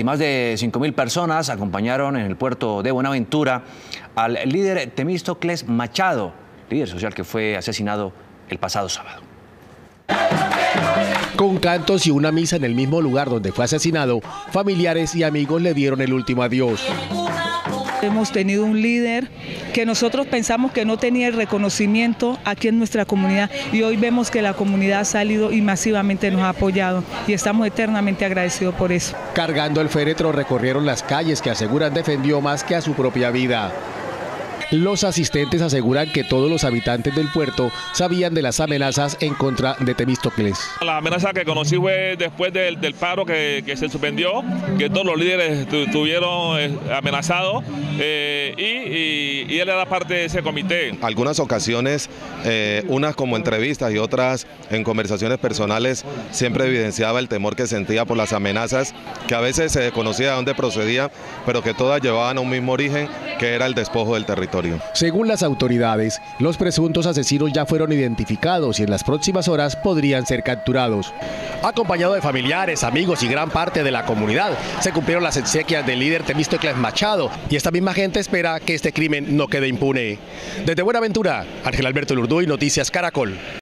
Y más de 5.000 personas acompañaron en el puerto de Buenaventura al líder Temístocles Machado, líder social que fue asesinado el pasado sábado. Con cantos y una misa en el mismo lugar donde fue asesinado, familiares y amigos le dieron el último adiós. Hemos tenido un líder que nosotros pensamos que no tenía el reconocimiento aquí en nuestra comunidad y hoy vemos que la comunidad ha salido y masivamente nos ha apoyado y estamos eternamente agradecidos por eso. Cargando el féretro recorrieron las calles que aseguran defendió más que a su propia vida. Los asistentes aseguran que todos los habitantes del puerto sabían de las amenazas en contra de Temístocles. La amenaza que conocí fue después del paro que se suspendió, que todos los líderes estuvieron amenazados y él era parte de ese comité. Algunas ocasiones, unas como entrevistas y otras en conversaciones personales, siempre evidenciaba el temor que sentía por las amenazas, que a veces se desconocía de dónde procedía, pero que todas llevaban a un mismo origen, que era el despojo del territorio. Según las autoridades, los presuntos asesinos ya fueron identificados y en las próximas horas podrían ser capturados. Acompañado de familiares, amigos y gran parte de la comunidad, se cumplieron las exequias del líder Temístocles Machado y esta misma gente espera que este crimen no quede impune. Desde Buenaventura, Ángel Alberto Lurduy, Noticias Caracol.